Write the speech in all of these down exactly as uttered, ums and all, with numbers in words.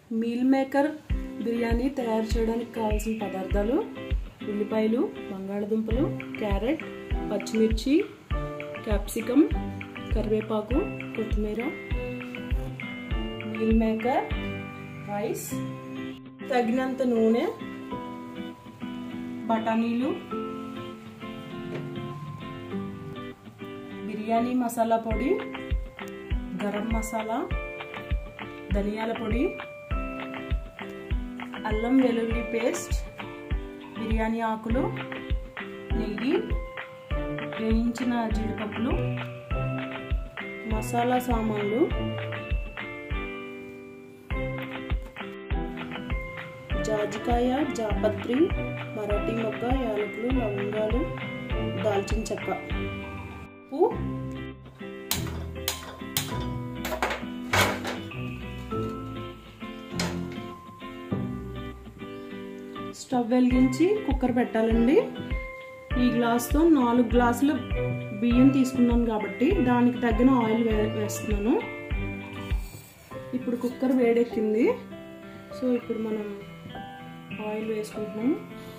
Meal maker biryani తయారు చేయడానికి కావాల్సిన పదార్థాలు ఉల్లిపాయలు, బంగాళదుంపలు, క్యారెట్, పచ్చిమిర్చి, క్యాప్సికమ్, కరివేపాకు, కొత్తిమీర, మీల్ మేకర్, రైస్, తగినంత నూనె, బఠానీలు, బిర్యానీ మసాలా పొడి, గరం మసాలా, ధనియాల పొడి, అల్లం వెల్లుల్లి పేస్ట్, బిర్యానీ ఆకులు, నెయ్యి, వేయించిన జీడిపప్పులు, మసాలా సామాన్లు, జాజికాయ, జాపత్రి, మరాఠీ మొగ్గ, యాలకులు, లవంగాలు, దాల్చిన చెక్క, ఉప్పు, స్టవ్ వెలిగించి కుక్కర్ పెట్టాలండి. ఈ గ్లాస్తో నాలుగు గ్లాసులు బియ్యం తీసుకున్నాను కాబట్టి దానికి తగిన ఆయిల్ వేస్తున్నాను. ఇప్పుడు కుక్కర్ వేడెక్కింది. సో ఇప్పుడు మనం ఆయిల్ వేసుకుంటున్నాం.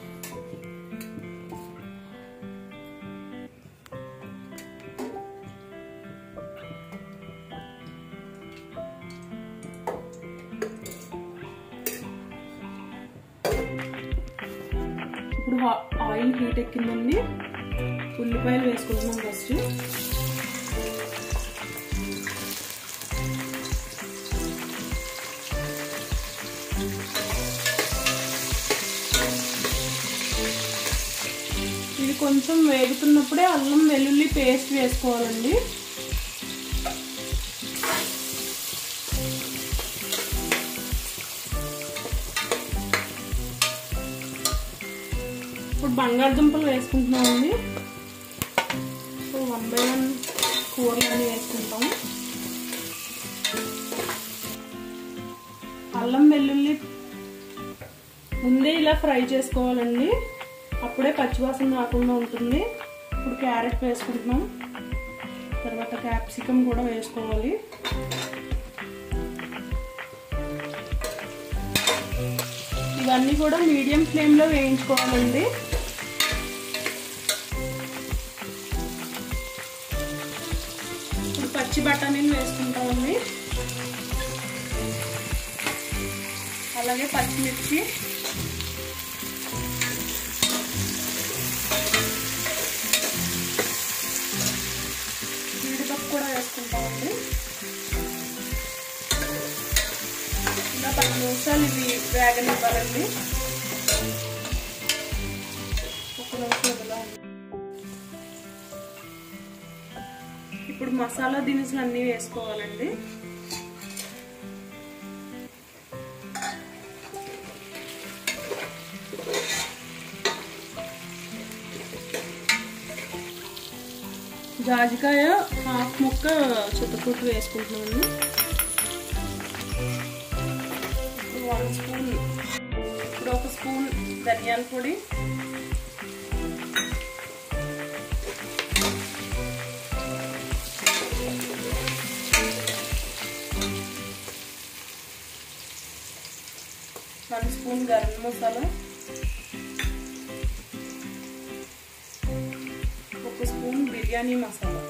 ఇప్పుడు ఆయిల్ హీట్ ఎక్కిందండి. ఉల్లిపాయలు వేసుకుంటున్నాం ఫస్ట్. ఇది కొంచెం వేగుతున్నప్పుడే అల్లం వెల్లుల్లి పేస్ట్ వేసుకోవాలండి. ఇప్పుడు బంగాళదుంపలు వేసుకుంటున్నామండి. ఇప్పుడు వన్ బై వన్ కూరలు అన్నీ వేసుకుంటాము. అల్లం వెల్లుల్లి ముందే ఇలా ఫ్రై చేసుకోవాలండి, అప్పుడే పచ్చివాసన రాకుండా ఉంటుంది. ఇప్పుడు క్యారెట్ వేసుకుంటున్నాం. తర్వాత క్యాప్సికమ్ కూడా వేసుకోవాలి. ఇవన్నీ కూడా మీడియం ఫ్లేమ్లో వేయించుకోవాలండి. ఇప్పుడు పచ్చి బఠానీలు వేసుకుంటామండి. అలాగే పచ్చిమిర్చి, జీడిపప్పు కూడా వేసుకుంటామండి. ఇలా పది నిమిషాలు ఇవి వేగనివ్వాలండి. ఒక నిమిషం ఇలా. ఇప్పుడు మసాలా దినుసులు అన్నీ వేసుకోవాలండి. జాజికాయ హాఫ్ ముక్క చుట్టకూట్టు వేసుకుంటున్నామండి. వన్ స్పూన్ ఇప్పుడు ఒక స్పూన్ ధనియాల పొడి, వన్ స్పూన్ గరం మసాలా, ఒక స్పూన్ బిర్యానీ మసాలా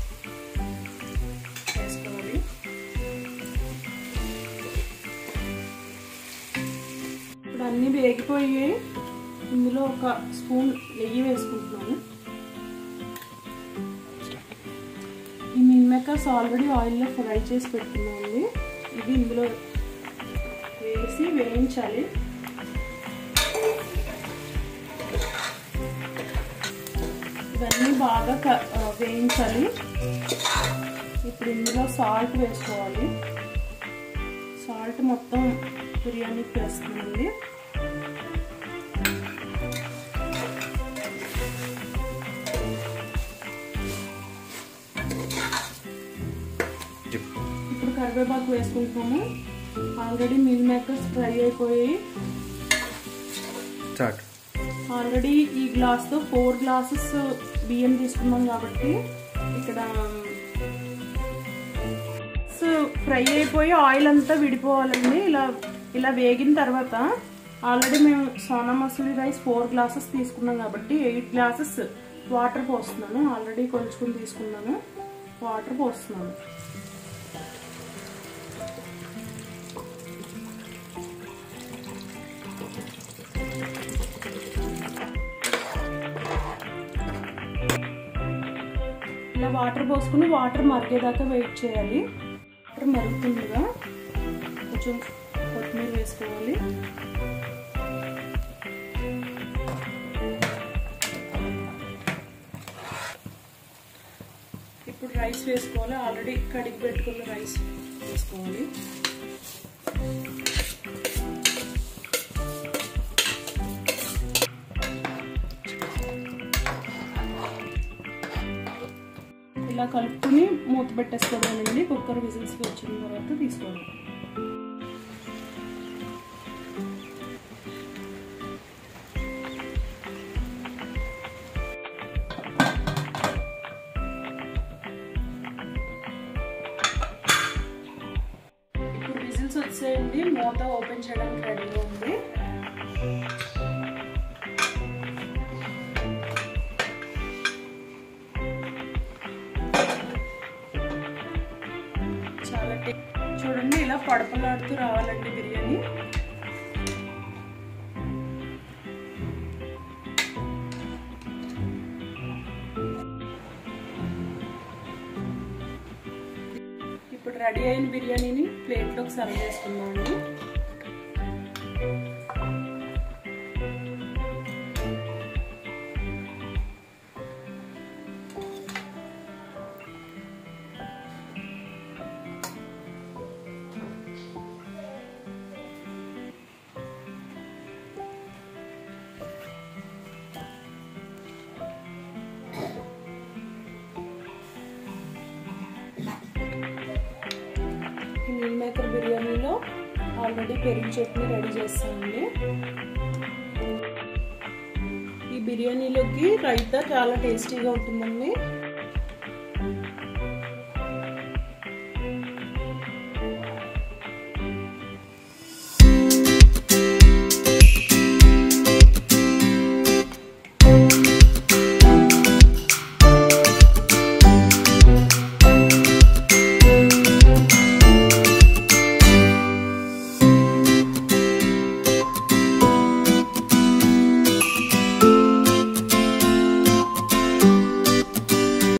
వేసుకోవాలి. ఇప్పుడు అన్నీ వేగిపోయి ఇందులో ఒక స్పూన్ నెయ్యి వేసుకుంటున్నాను. ఈ మీల్ మేకర్స్ ఆల్రెడీ ఆయిల్లో ఫ్రై చేసి పెట్టుకున్నామండి. ఇది ఇందులో వేసి వేయించాలి. ఇవన్నీ బాగా వేయించాలి. ఇప్పుడు ఇందులో సాల్ట్ వేసుకోవాలి. సాల్ట్ మొత్తం బిర్యానీకి వేస్తుందండి. ఇప్పుడు కరివేపాకు వేసుకుంటున్నాము. ఆల్రెడీ మీల్ మేకర్స్ ఫ్రై అయిపోయి ఆల్రెడీ ఈ గ్లాస్తో ఫోర్ గ్లాసెస్ బియ్యం తీసుకున్నాం కాబట్టి ఇక్కడ ఫ్రై అయిపోయి ఆయిల్ అంతా విడిపోవాలండి. ఇలా ఇలా వేగిన తర్వాత ఆల్రెడీ మేము Sona Masuri rice four glasses తీసుకున్నాం కాబట్టి ఎయిట్ గ్లాసెస్ వాటర్ పోస్తున్నాను. ఆల్రెడీ కొలుచుకుని తీసుకున్నాను, వాటర్ పోస్తున్నాను. ఇలా వాటర్ పోసుకుని వాటర్ మరిగేదాకా వెయిట్ చేయాలి. వాటర్ మరుగుతుందిగా కొంచెం కొత్తిమీర వేసుకోవాలి. ఇప్పుడు రైస్ వేసుకోవాలి. ఆల్రెడీ కడిగి పెట్టుకున్న రైస్ వేసుకోవాలి. ఇలా కలుపుకుని మూత పెట్టేసుకోవాలండి. కుక్కర్ విజిల్స్ వచ్చిన తర్వాత తీసుకోవాలి. ఇప్పుడు విజిల్స్ వచ్చేయండి. మూత ఓపెన్ చేయడానికి రెడీగా ఉంది. చూడండి ఇలా పడపలాడుతూ రావాలండి బిర్యానీ. ఇప్పుడు రెడీ అయిన బిర్యానీని ప్లేట్లోకి సర్వ్ చేసుకుందామండి. మీల్ మేకర్ బిర్యానీలో ఆల్రెడీ పెరుగు చట్నీ రెడీ చేస్తామండి. ఈ బిర్యానీలోకి రైతా చాలా టేస్టీగా ఉంటుందండి.